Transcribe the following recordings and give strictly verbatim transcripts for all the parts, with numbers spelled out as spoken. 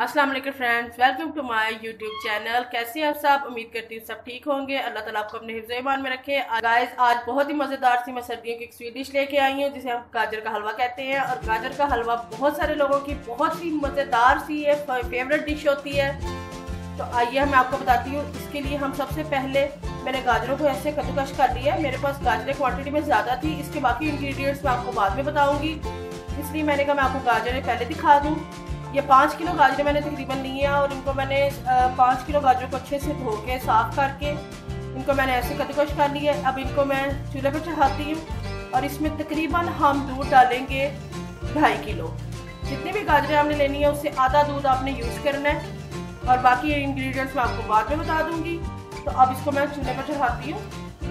अस्सलाम वालेकुम friends, welcome to my YouTube channel. कैसे हैं आप सब? उम्मीद करती हूँ सब ठीक होंगे। अल्लाह ताला आपको अपने हिफ्ज़ ईमान में रखे। गाइस, आज बहुत ही मज़ेदार सी मैं सर्दियों की एक स्वीट डिश लेके आई हूँ जिसे हम गाजर का हलवा कहते हैं। और गाजर का हलवा बहुत सारे लोगों की बहुत ही मज़ेदार सी है, फेवरेट डिश होती है। तो आइए मैं आपको बताती हूँ। इसके लिए हम सबसे पहले मैंने गाजरों को ऐसे कद्दूकश कर लिया है। मेरे पास गाजरें क्वांटिटी में ज़्यादा थी, इसके बाकी इंग्रेडिएंट्स मैं आपको बाद में बताऊँगी, इसलिए मैंने कहा मैं आपको गाजरें पहले दिखा दूँ। ये पाँच किलो गाजरें मैंने तकरीबन ली हैं और इनको मैंने पाँच किलो गाजरों को अच्छे से धो के साफ़ करके इनको मैंने ऐसे कद्दूकश कर लिया है। अब इनको मैं चूल्हे पर चढ़ाती हूँ और इसमें तकरीबन हम दूध डालेंगे ढाई किलो। जितनी भी गाजरें आपने लेनी है उससे आधा दूध आपने यूज़ करना है और बाकी इंग्रेडिएंट्स मैं आपको बाद में बता दूंगी। तो अब इसको मैं चूल्हे पर चढ़ाती हूँ।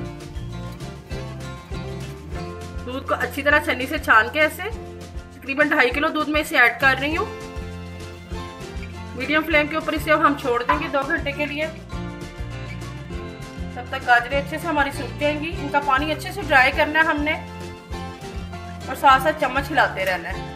दूध को अच्छी तरह छन्नी से छान के ऐसे तकरीबन ढाई किलो दूध में इसे ऐड कर रही हूँ। मीडियम फ्लेम के ऊपर इसे अब हम छोड़ देंगे दो घंटे के लिए। तब तक गाजरें अच्छे से हमारी सूख जाएंगी। इनका पानी अच्छे से ड्राई करना है हमने और साथ साथ चम्मच हिलाते रहना है।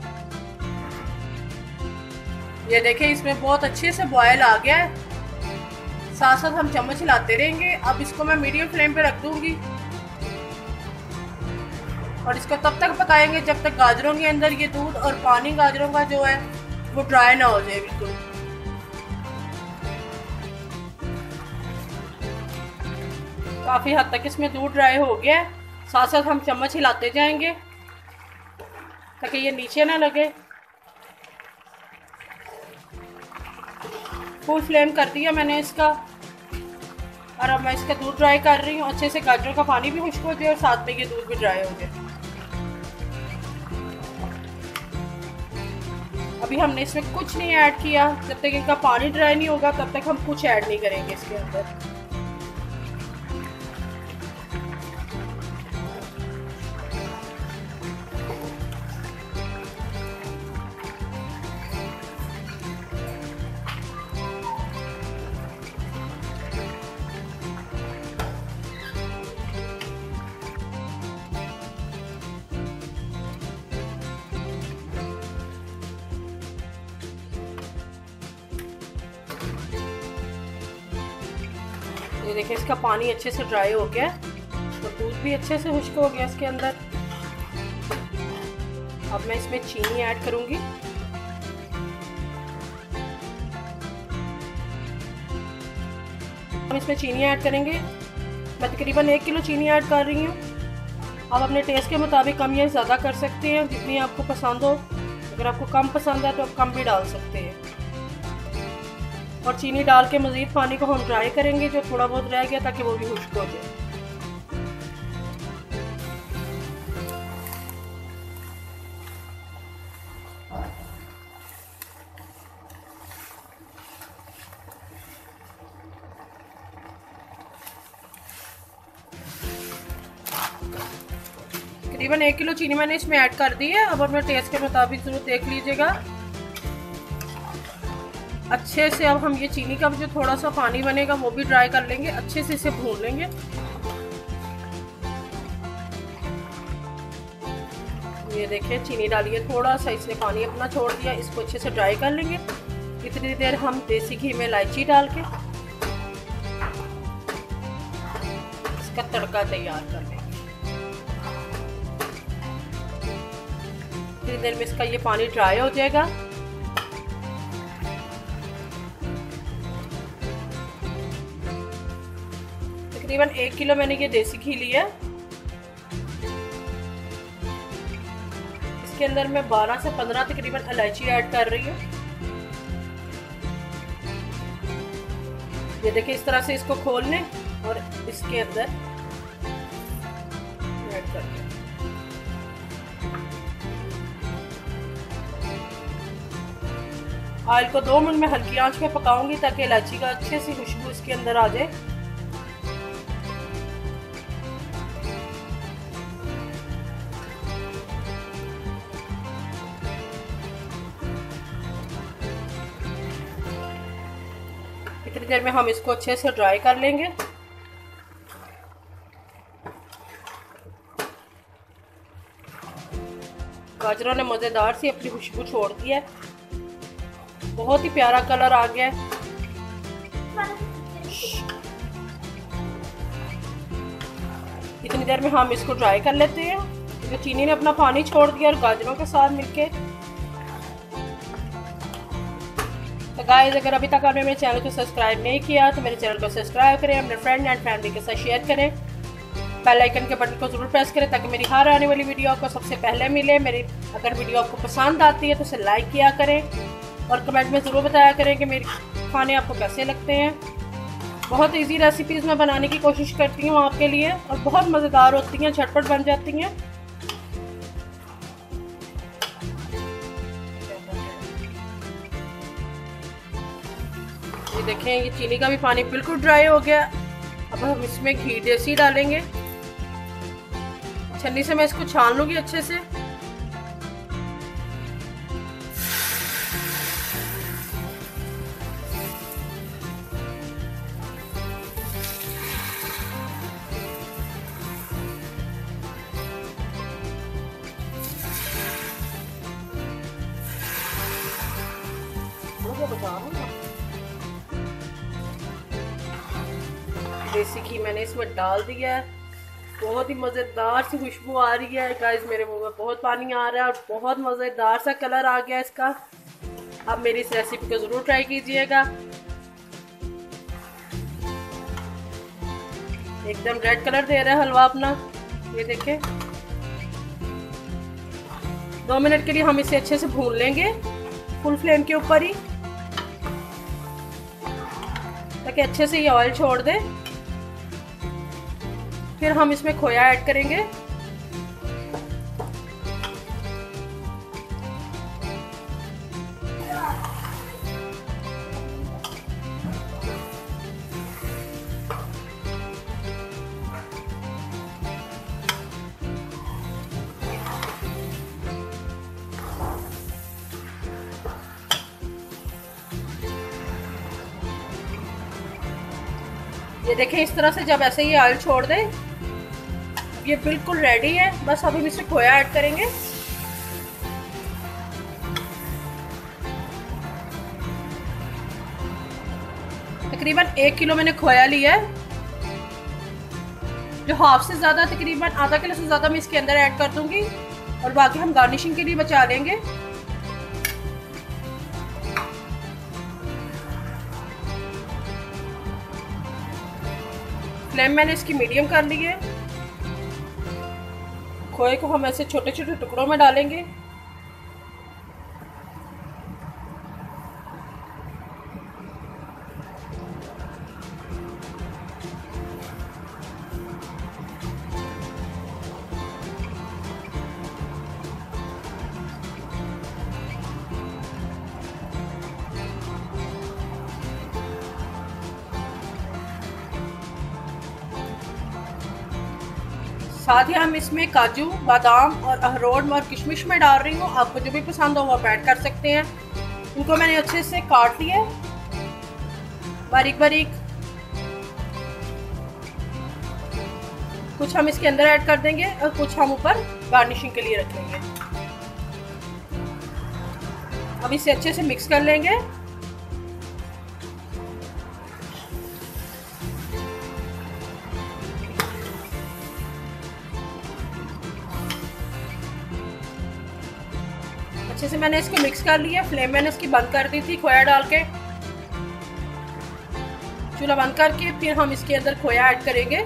ये देखें, इसमें बहुत अच्छे से बॉयल आ गया है। साथ साथ हम चम्मच हिलाते रहेंगे। अब इसको मैं मीडियम फ्लेम पे रख दूंगी और इसको तब तक पकाएंगे जब तक गाजरों के अंदर ये दूध और पानी गाजरों का जो है वो ड्राई ना हो जाए बिल्कुल। काफी हद तक इसमें दूध ड्राई हो गया है। साथ साथ हम चम्मच हिलाते जाएंगे ताकि ये नीचे ना लगे। फुल फ्लेम कर दिया मैंने इसका और अब मैं इसका दूध ड्राई कर रही हूँ। अच्छे से गाजरों का पानी भी खुश्क हो जाए और साथ में ये दूध भी ड्राई हो जाए। अभी हमने इसमें कुछ नहीं ऐड किया। जब तक इनका पानी ड्राई नहीं होगा तब तक हम कुछ ऐड नहीं करेंगे इसके अंदर। ये देखिए, इसका पानी अच्छे से ड्राई हो गया तो दूध भी अच्छे से खुश्क हो गया इसके अंदर। अब मैं इसमें चीनी ऐड करूंगी। हम इसमें चीनी ऐड करेंगे। मैं तकरीबन एक किलो चीनी ऐड कर रही हूँ। आप अपने टेस्ट के मुताबिक कम या ज़्यादा कर सकते हैं, जितनी आपको पसंद हो। अगर आपको कम पसंद है तो आप कम भी डाल सकते हैं। और चीनी डाल के मज़ीद पानी को हम ड्राई करेंगे जो थोड़ा बहुत रह गया, ताकि वो भी खुश्क हो जाए। तकरीबन एक किलो चीनी मैंने इसमें ऐड कर दी है। अब अपने टेस्ट के मुताबिक जरूर देख लीजिएगा। अच्छे से अब हम ये चीनी का जो थोड़ा सा पानी बनेगा वो भी ड्राई कर लेंगे। अच्छे से इसे भून लेंगे। ये देखिए, चीनी डालिए, थोड़ा सा इसने पानी अपना छोड़ दिया। इसको अच्छे से ड्राई कर लेंगे। इतनी देर हम देसी घी में इलायची डाल के इसका तड़का तैयार कर लेंगे। इतनी देर में इसका ये पानी ड्राई हो जाएगा। तकरीबन एक किलो मैंने ये देसी घी लिया है। इसके अंदर मैं बारह से पंद्रह तकरीबन इलायची ऐड कर रही हूँ। ये देखिए, इस तरह से इसको खोल लें और इसके अंदर ऐड कर लें। ऑयल को दो मिनट में हल्की आंच पे पकाऊंगी ताकि इलायची का अच्छे से खुशबू इसके अंदर आ जाए। इतनी देर में हम इसको अच्छे से ड्राई कर लेंगे। गाजरों ने मज़ेदार सी अपनी खुशबू छोड़ दी है। बहुत ही प्यारा कलर आ गया है। इतनी देर में हम इसको ड्राई कर लेते हैं। तो चीनी ने अपना पानी छोड़ दिया और गाजरों के साथ मिलके। तो गाइस, अगर अभी तक आपने मेरे चैनल को सब्सक्राइब नहीं किया तो मेरे चैनल को सब्सक्राइब करें, अपने फ्रेंड एंड फैमिली के साथ शेयर करें, बेल आइकन के बटन को जरूर प्रेस करें ताकि मेरी हर आने वाली वीडियो आपको सबसे पहले मिले। मेरी अगर वीडियो आपको पसंद आती है तो उसे लाइक किया करें और कमेंट में ज़रूर बताया करें कि मेरे खाने आपको कैसे लगते हैं। बहुत इजी रेसिपीज़ मैं बनाने की कोशिश करती हूँ आपके लिए और बहुत मज़ेदार होती हैं, झटपट बन जाती हैं। ये देखें, ये चीनी का भी पानी बिल्कुल ड्राई हो गया। अब हम इसमें घी देसी डालेंगे। छन्नी से मैं इसको छान लूंगी अच्छे से। देसी घी मैंने इसमें डाल दिया है। बहुत ही मज़ेदार सी खुशबू आ रही है गाइस, मेरे मुंह में बहुत पानी आ रहा है और बहुत मज़ेदार सा कलर आ गया इसका। आप मेरी इस रेसिपी को ज़रूर ट्राई कीजिएगा। एकदम रेड कलर दे रहा है हलवा अपना, ये देखें। दो मिनट के लिए हम इसे अच्छे से भून लेंगे फुल फ्लेम के ऊपर ही, ताकि अच्छे से ये ऑयल छोड़ दे। फिर हम इसमें खोया ऐड करेंगे। ये देखें, इस तरह से जब ऐसे ही ऑयल छोड़ दे, ये बिल्कुल रेडी है। बस अब हम इसमें खोया ऐड करेंगे। तकरीबन एक किलो मैंने खोया लिया है, जो हाफ से ज्यादा, तकरीबन आधा किलो से ज्यादा मैं इसके अंदर ऐड कर दूंगी और बाकी हम गार्निशिंग के लिए बचा लेंगे। फ्लेम मैंने इसकी मीडियम कर ली है। खोए को हम ऐसे छोटे छोटे टुकड़ों में डालेंगे। साथ ही हम इसमें काजू, बादाम और अखरोट और किशमिश में डाल रही हूँ। आपको जो भी पसंद हो वो आप ऐड कर सकते हैं। इनको मैंने अच्छे से काट लिया बारीक बारीक। कुछ हम इसके अंदर ऐड कर देंगे और कुछ हम ऊपर गार्निशिंग के लिए रख लेंगे। अब इसे अच्छे से मिक्स कर लेंगे। अच्छे से मैंने इसको मिक्स कर लिया। फ्लेम मैंने इसकी बंद कर दी थी खोया डाल के। चूल्हा बंद करके फिर हम इसके अंदर खोया ऐड करेंगे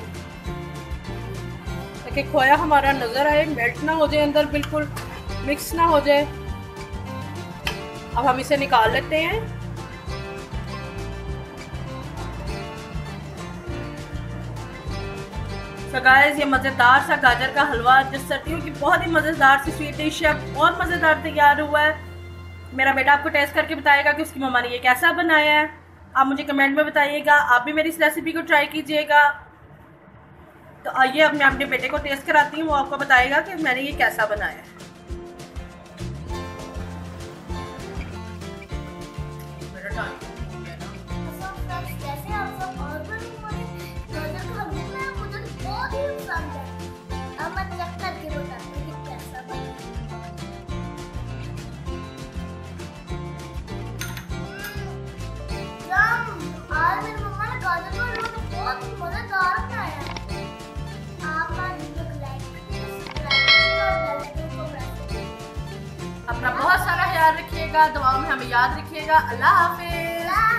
ताकि खोया हमारा नजर आए, मेल्ट ना हो जाए अंदर, बिल्कुल मिक्स ना हो जाए। अब हम इसे निकाल लेते हैं। तो गाइस, ये मज़ेदार सा गाजर का हलवा जो सर्दियों की बहुत ही मज़ेदार सी स्वीट डिश है, बहुत मज़ेदार तैयार हुआ है। मेरा बेटा आपको टेस्ट करके बताएगा कि उसकी मम्मा ने ये कैसा बनाया है। आप मुझे कमेंट में बताइएगा। आप भी मेरी इस रेसिपी को ट्राई कीजिएगा। तो आइए अब मैं अपने बेटे को टेस्ट कराती हूँ, वो आपको बताएगा कि मैंने ये कैसा बनाया है। बहुत ही मजेदार बनाया है। आप आज वीडियो को लाइक करिए, सब्सक्राइब करिए और बेल आइकन को प्रेस करिए। अपना बहुत सारा ख्याल रखिएगा, दुआओं में हमें याद रखिएगा। अल्लाह हाफिज।